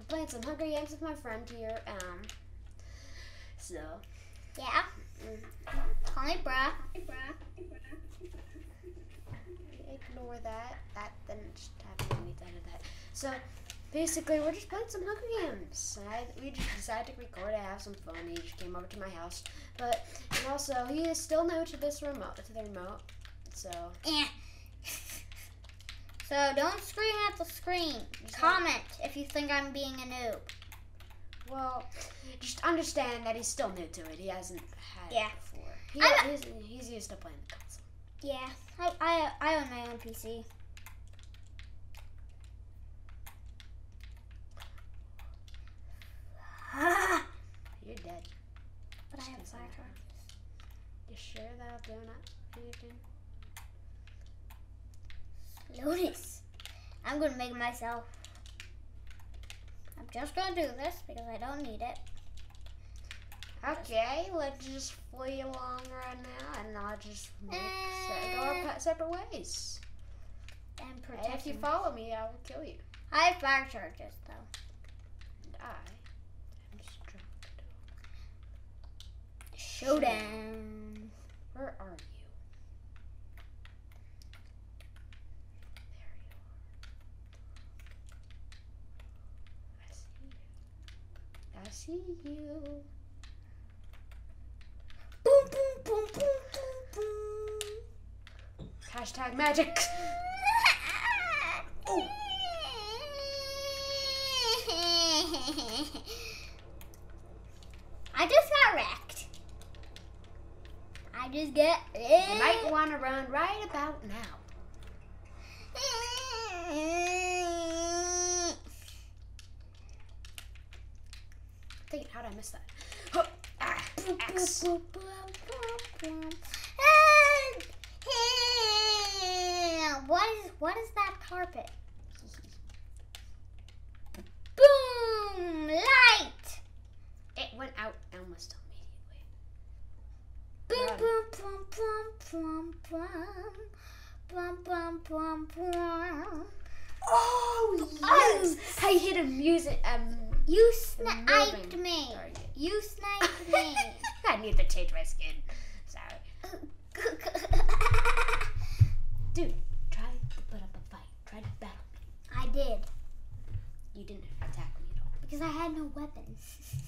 playing some Hunger Games with my friend here. So. Yeah. Call me bruh. Ignore that. That didn't just happen. We did that. So, basically, we're just playing some Hunger Games. We just decided to record and have some fun. He just came over to my house. And also, he is still new to the remote. So. So don't scream at the screen. Comment if you think I'm being a noob. Well, just understand that he's still new to it. He hasn't had it before. He's used to playing the console. Yeah, I own my own PC. You're dead. But I have fire charges. You sure that'll do not anything? Lotus. I'm going to make myself. I'm just going to do this because I don't need it. Okay, let's just flee along right now and I'll just go our separate ways. And if you follow me, I will kill you. I have fire charges though. And I am strong. Showdown. Where are you? I see you. Boom, boom, boom, boom, boom, boom. Hashtag magic. Oh. I just got wrecked. You might want to run right about now. Dang it, how did I miss that? X. What is that carpet? Boom! Light! It went out almost immediately. Boom, boom, boom, boom, boom, boom, boom, boom, boom. Oh, yes! I hit a music, You sniped me. Target. You sniped me. I need to change my skin. Sorry. Dude, try to put up a fight. Try to battle me. I did. You didn't attack me at all. Because I had no weapons.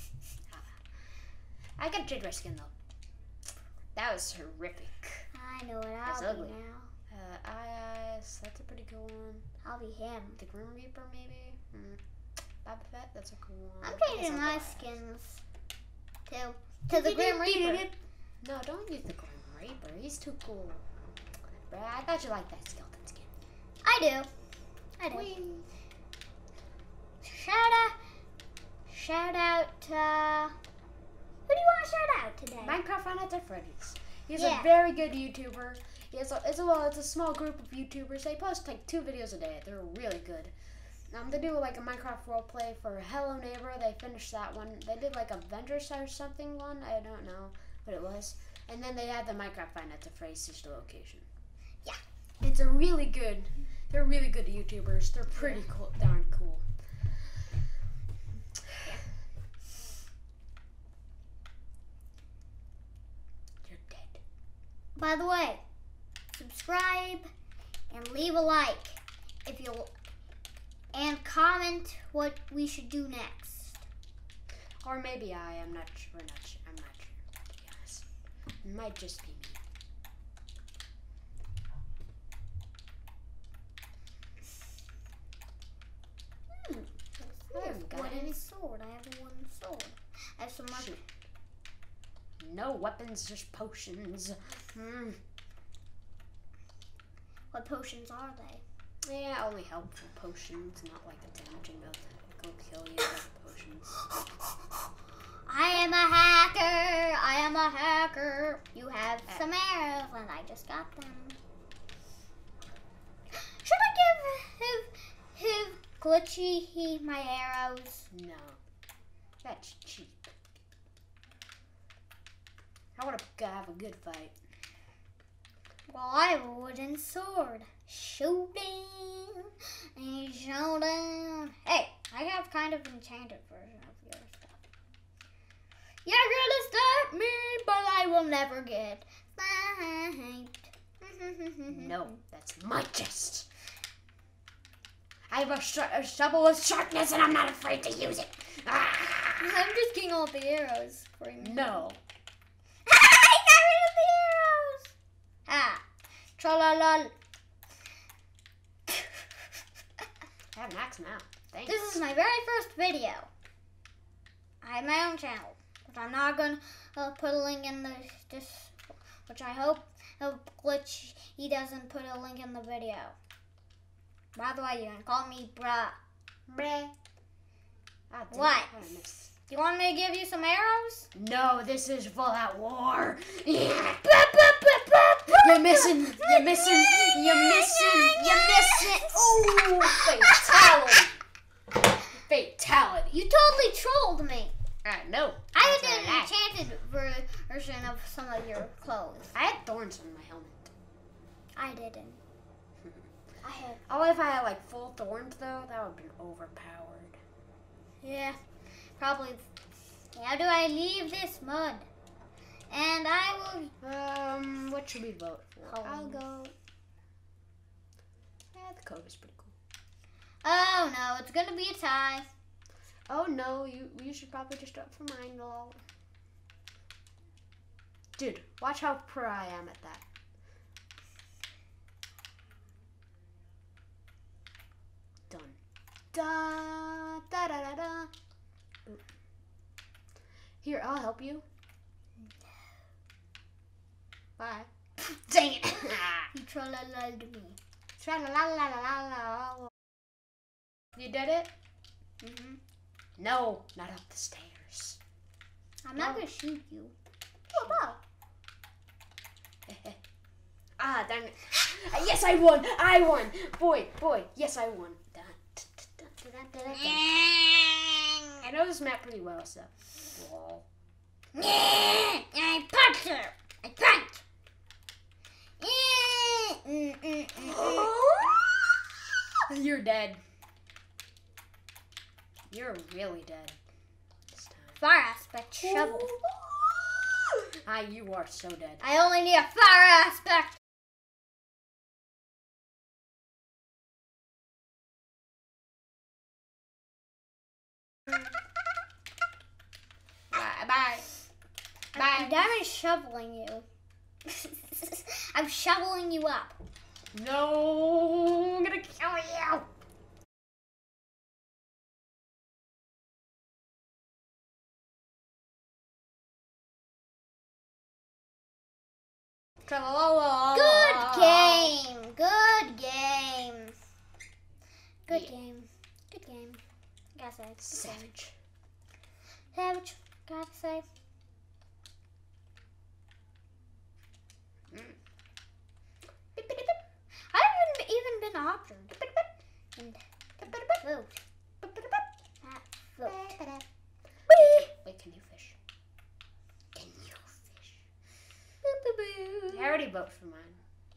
I gotta change my skin though. That was horrific. I know what That's I'll be ugly. now. That's a pretty cool one. I'll be him. The Grim Reaper, maybe? Boba Fett, that's a cool one. I'm changing my skins to the Grim Reaper. No, don't use the Grim Reaper. He's too cool. But I thought you liked that skeleton skin. I do. Whee. Shout out to... Who do you want to shout out today? Minecraft Five Nights at Freddy's. He's Yeah. a very good YouTuber. It's a small group of YouTubers. They post like 2 videos a day. They're really good. They do like a Minecraft roleplay for Hello Neighbor. They finished that one. They did like Avengers or something one. I don't know what it was. And then they had the Minecraft Five Nights at Freddy's sister location. Yeah. It's a really good. They're really good YouTubers. They're pretty cool. Darn cool. You're dead. By the way, subscribe and leave a like if you and comment what we should do next. Or maybe I'm not sure. I'm not sure, to be honest. It might just be me. I haven't got any sword. I have a wooden sword. I have some more. Shoot. No weapons, just potions. What potions are they? Yeah, only helpful potions, not like the damaging that go kill you like potions. I am a hacker. You have some arrows, and I just got them. Should I give Glitchy my arrows? No, that's cheap. I want to have a good fight. Well, I have a wooden sword. Showdown. Hey, I have kind of enchanted version of your stuff. You're gonna stop me, but I will never get sniped. No, that's my chest. I have a shovel of sharpness and I'm not afraid to use it. Ah! I'm just getting all the arrows for you. No. I got rid of the arrows. Ah. Tra-la-la. I have an axe now. Thanks. This is my very first video. I have my own channel, which I'm not going to put a link in which I hope Glitch, he doesn't put a link in the video. By the way, you can call me bruh. Bruh. Ah, What? Do you want me to give you some arrows? No, this is Fallout War. Yeah. You're missing. You're missing. You're missing. You're missing. Oh, fatality. Fatality. You totally trolled me. No. I did an enchanted version of some of your clothes. I had thorns on my helmet. I didn't. I had. Oh, if I had like full thorns though, that would have been overpowered. Yeah, probably. How do I leave this mud? And I will. What should we vote for? I'll go. Yeah, the code is pretty cool. Oh no, it's gonna be a tie. Oh no, you should probably just opt for mine, lol. Dude, watch how pro I am at that. Done. Da da da da da. Ooh. Here, I'll help you. Bye. Dang it! You troll-a-loled me. Tra-la-la-la-la-la. You did it? Mm-hmm. No, not up the stairs. I'm not gonna shoot you. Oh, ah, dang it. Yes, I won. I won. Boy, yes, I won. I know this map pretty well, so. Lol. I punched her. I punched. You're dead. You're really dead this time. Fire aspect shovel. Ah, you are so dead. I only need a fire aspect. Bye. I'm damage shoveling you. I'm shoveling you up. No, I'm gonna kill you. Good game. Good game. Good game. Good game. Gotta say. Savage. Savage. Gotta say. I haven't even been offered. And vote. Vote. Wait, can you fish? Can you fish? I already voted for mine.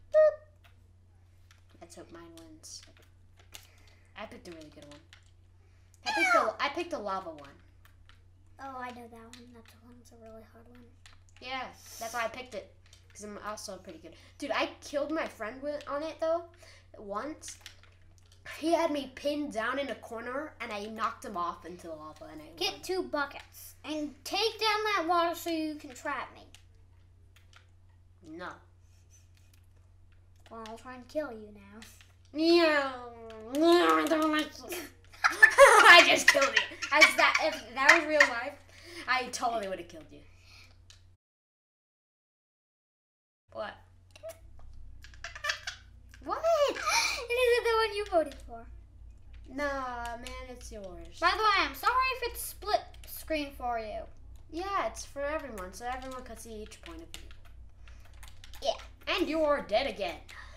Let's hope mine wins. I picked a really good one. I picked the lava one. Oh, I know that one. That one's a really hard one. Yeah, that's why I picked it. Because I'm also pretty good. Dude, I killed my friend on it, though, once. He had me pinned down in a corner, and I knocked him off into the lava, and I won. Get 2 buckets and take down that water so you can trap me. No. Well, I'll try and kill you now. Yeah. I don't like you. I just killed you. If that was real life, I totally would have killed you. What? What? It isn't the one you voted for. Nah, man, it's yours. By the way, I'm sorry if it's split screen for you. Yeah, it's for everyone, so everyone can see each point of view. Yeah. And you're dead again.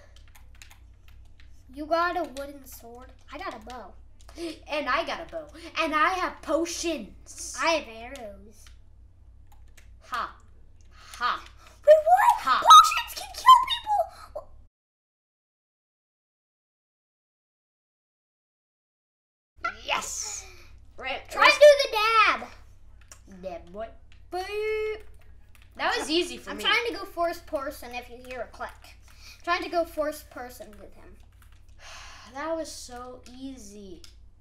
You got a wooden sword. I got a bow. And I got a bow. And I have potions. I have arrows. Ha. Ha. Wait, what? Ha. Potions can kill people! Yes. was easy for I'm me. trying to go first person if you hear a click. I'm trying to go first person with him. That was so easy.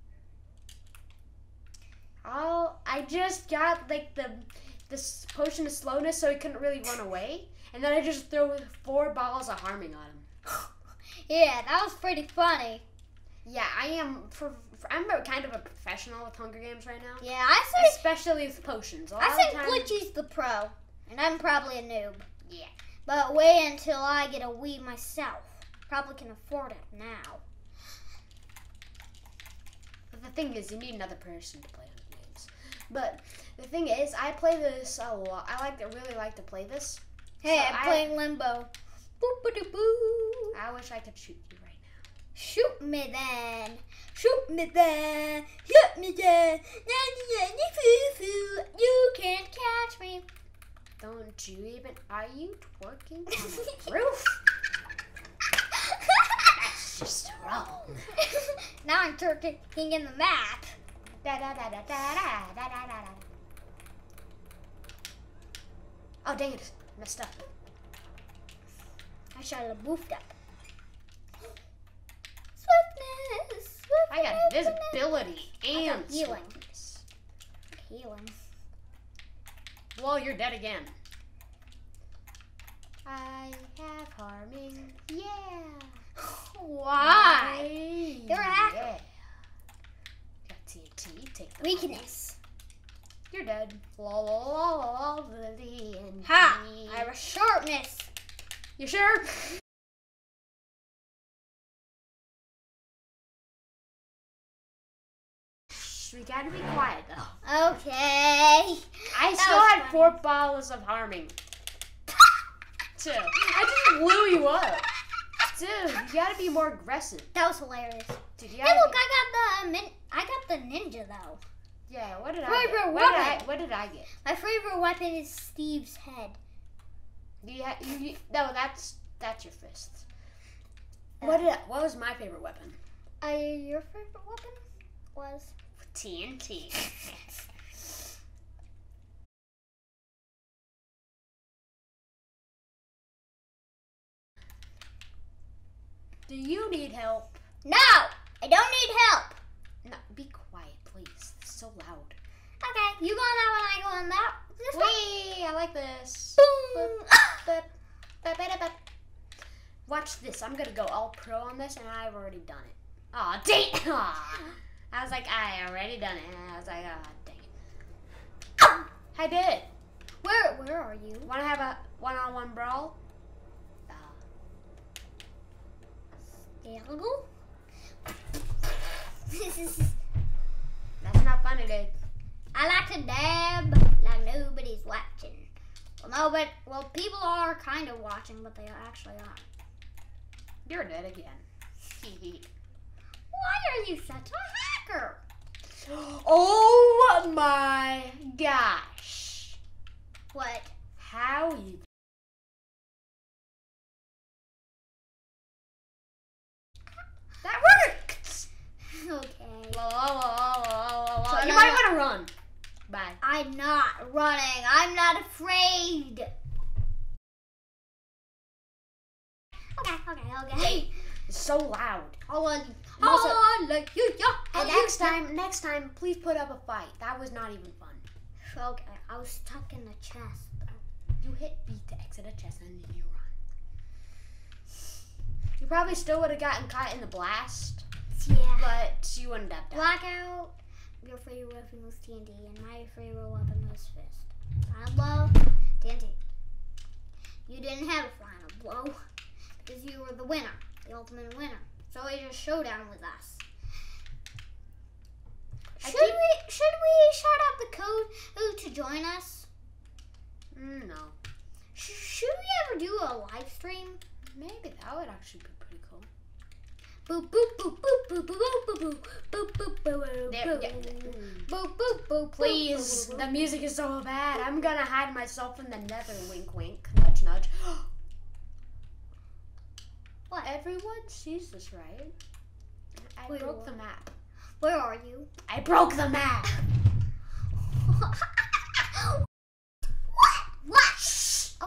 I just got like this potion of slowness so he couldn't really run away. And then I just threw 4 balls of harming on him. Yeah, that was pretty funny. Yeah, I'm kind of a professional with Hunger Games right now. Yeah, I say Especially with potions. I think Glitchy's the pro, and I'm probably a noob. Yeah. But wait until I get a Wii myself. Probably can afford it now. But the thing is, you need another person to play Hunger Games. But the thing is, I play this a lot. I really like to play this. Hey, So I'm playing Limbo. Boop-a-doo-boo. I wish I could shoot you right now. Shoot me then. Shoot me then. Shoot me then. You can't catch me. Don't you even... Are you twerking on the roof? That's just wrong. Now I'm twerking in the map. Da da da da da da da da da. Oh dang it! Messed up. I should have moved up. Swiftness. I got invisibility and healing. swiftness. Healing. Well, you're dead again. I have harming. Yeah. Why? You're a hacker. Yeah. Got TNT. Take the Weakness. You're dead. La la la la la. Ha! I have a sharpness. You sure? Shh, we gotta be quiet though. Okay. I That still was had funny. 4 bottles of harming. Dude, I just blew you up. Dude, you gotta be more aggressive. That was hilarious. Dude, you Hey, gotta look, be- I got the ninja though. Yeah, what did I Favorite get? weapon. What did I get? My favorite weapon is Steve's head. No, that's your fist. What was my favorite weapon? Your favorite weapon was TNT. Do you need help? No, I don't need help. No, be quiet, please. It's so loud. Okay, you go on that one, I go on that. This one. Wee, I like this. Boom. Bup, bup, bup, bup. Watch this. I'm gonna go all pro on this, and I've already done it. Aw, dang it. Aw. I was like, I already done it. And I was like, ah, dang it. I did. Where are you? Want to have a one-on-one brawl? Stealable? That's not funny, dude. I like to dab like nobody's watching. Well, no, but people are kind of watching, but they actually aren't. You're dead again. Why are you such a hacker? Oh my gosh. What? How you... That worked! Okay. You might want to run. Bye. I'm not running. I'm not afraid. Okay. It's so loud. And Next time, please put up a fight. That was not even fun. Okay, I was stuck in the chest though. You hit B to exit a chest and then you run. You probably still would have gotten caught in the blast, Yeah. but you wouldn't have died. Blackout. Your favorite weapon was TNT, and my favorite weapon was fist. Final blow, TNT. You didn't have a final blow because you were the winner, the ultimate winner. So it's a showdown with us. Should we shout out the code to join us? No. Should we ever do a live stream? Maybe that would actually be pretty cool. Boop boop boop boop boop boop boop boop boop boop There, yeah. boop boop boop. Please, the music is so bad. I'm gonna hide myself in the nether. Wink, wink. Nudge, nudge. What? Everyone sees this, right? I Wait, broke what? the map. Where are you? I broke the map. What? Shh.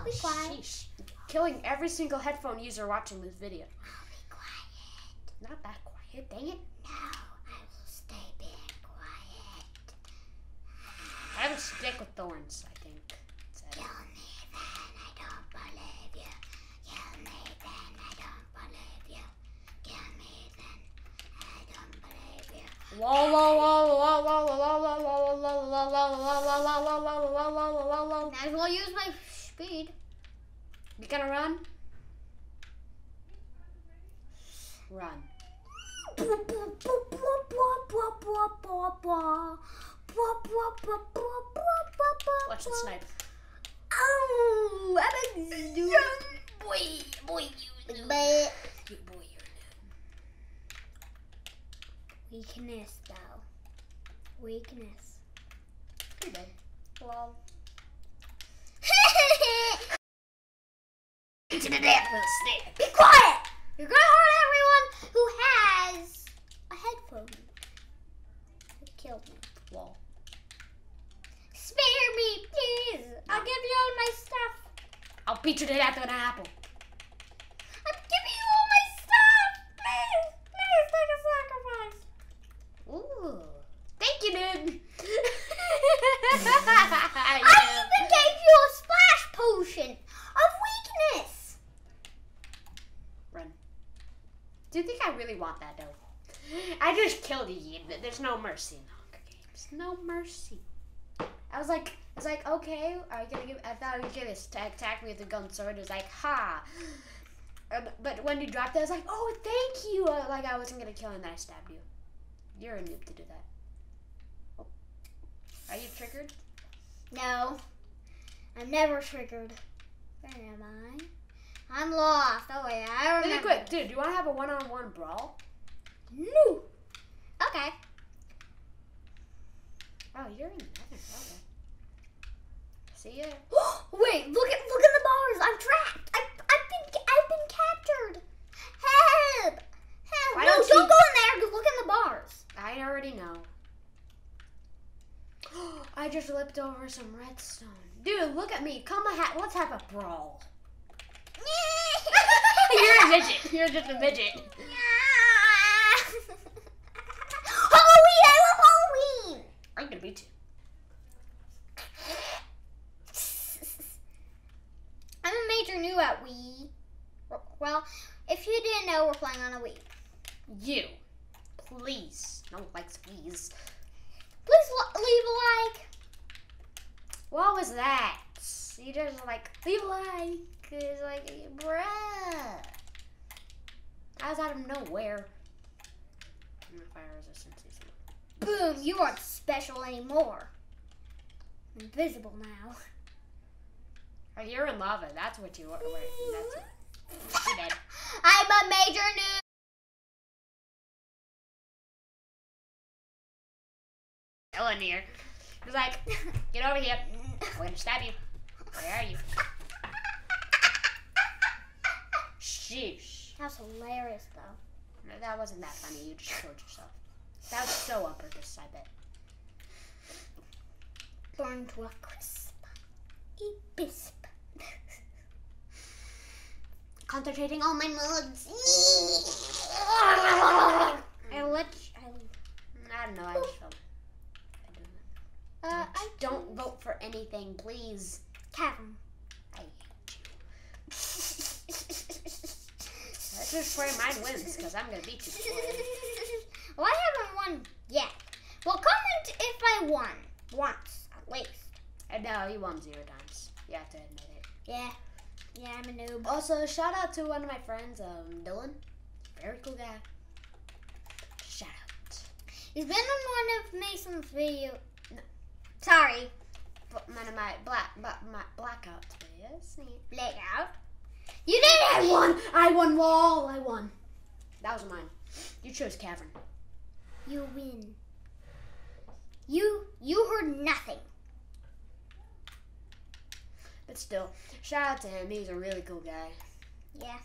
be quiet. Sheesh. Killing every single headphone user watching this video. I'll be quiet. Not that quiet, dang it. No, I will stay being quiet. I have a stick with thorns, I think. Kill me then, I don't believe you. Kill me then, I don't believe you. Kill me then, I don't believe you. Might as well use my speed. You gonna run? Run. Watch the snipe. Oh, I'm a Boy, you But you boy, you're weakness, though. Weakness. You're dead. Well. To the death with a stick. Be quiet! You're gonna hurt everyone who has a headphone. It killed me. Lol. Spare me, please. I'll give you all my stuff. I'll beat you to death with an apple. I'm giving you all my stuff. Please, please take a sacrifice. Ooh. Thank you, dude. I even gave you a splash potion of weakness. Run. Do you think I really want that, though? I just killed you. There's no mercy in the Hunger Games. No mercy. I was like, okay, are you gonna give? I thought you were gonna attack me with the gun sword. It was like, ha. But when you dropped it, I was like, oh, thank you. Like I wasn't gonna kill you, and then I stabbed you. You're a noob to do that. Oh. Are you triggered? No, I'm never triggered. Where am I? I'm lost. Oh yeah, I remember. Really quick, dude. Do you want to have a one-on-one brawl? No. Okay. Oh, you're in the nether. Okay. See ya. Wait, look at the bars. I'm trapped. I've been captured. Help! Help! Why No, don't don't you- go in there. Just look in the bars. I already know. I just flipped over some redstone. Dude, look at me. Let's have a brawl. You're a midget. You're just a midget. Halloween! I love Halloween. I'm gonna beat you. I'm a major noob at Wii. Well, if you didn't know, we're playing on a Wii. You. Please. No one likes Wii's. Please leave a like. What was that? You just like, leave a like. It's like, bruh. I was out of nowhere. Fire resistance is Boom, you aren't special anymore. Invisible now. Oh, you're in lava. That's what you are. That's you're dead. I'm a major noob. Still in here. He's like, get over here. I'm gonna stab you. Where are you? Sheesh. That was hilarious, though. No, that wasn't that funny. You just killed yourself. That was so on purpose, I bet. Burned to a crisp. A bisp. Concentrating on my mugs. I don't know. I just felt. I Don't vote for anything, please. Kevin. I hate you. Let's just pray mine wins, because I'm gonna beat you. Well, I haven't won yet. Well, comment if I won once at least. No, you won 0 times. You have to admit it. Yeah. Yeah, I'm a noob. Also, shout out to one of my friends, Dylan. Very cool guy. Shout out. He's been on one of Mason's videos. No. Sorry. One of my blackouts videos. Blackout. You did it! I won, lol. I won. That was mine. You chose Cavern. You win. You heard nothing. But still, shout out to him. He's a really cool guy. Yeah.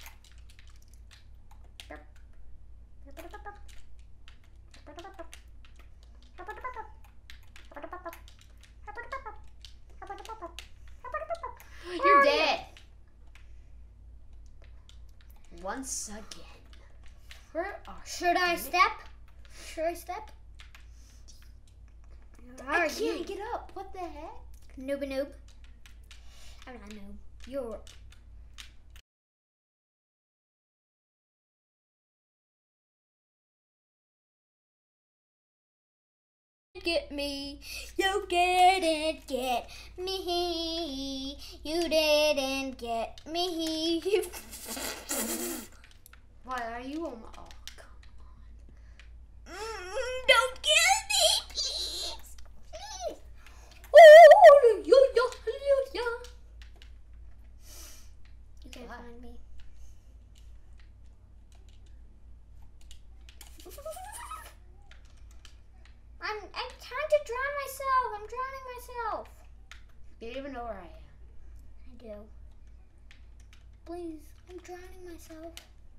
You're dead. once again. Where are Should I step? Should I step? I can't get up. What the heck? Noob. I'm not a noob. You're. Get me. You didn't get me. You didn't get me. Why are you on my... Oh, come on. Don't kill me, please. Please. Oh, you can't find me. I'm trying to drown myself. I'm drowning myself. You don't even know where I am. I do. Please, I'm drowning myself.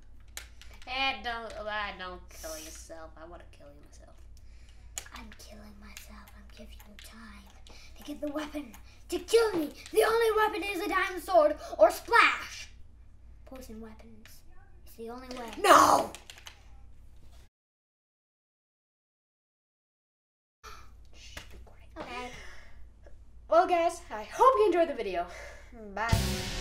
Don't kill yourself. I want to kill you myself. I'm killing myself. I'm giving you time to get the weapon to kill me. The only weapon is a diamond sword or splash. Poison weapons. It's the only way. No! Okay. Well, guys, I hope you enjoyed the video. Bye.